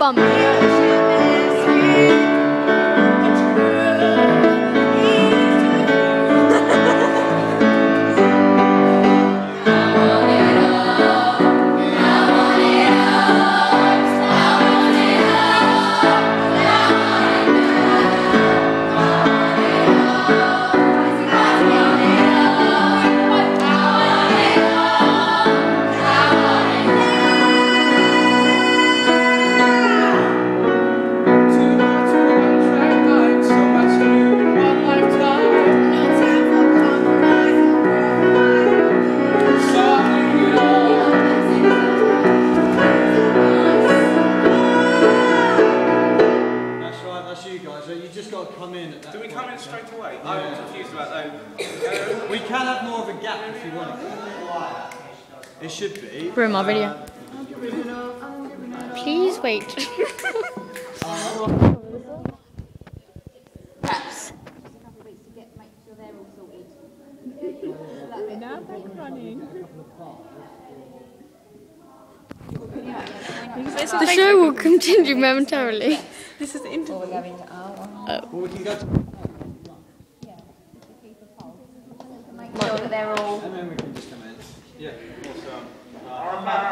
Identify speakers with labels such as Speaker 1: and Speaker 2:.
Speaker 1: bum.
Speaker 2: Do we come in straight away? Yeah. I'm confused about that.
Speaker 3: We can have more of a gap if you want. It should be.
Speaker 1: Ruin my video. Please wait. Perhaps.
Speaker 4: Now back running.
Speaker 1: The show will continue momentarily.
Speaker 4: This is the interval.
Speaker 1: Oh.
Speaker 3: Well, we can go to...
Speaker 1: Make sure that they're all...
Speaker 3: And then we can just commence. Yeah.
Speaker 2: Awesome.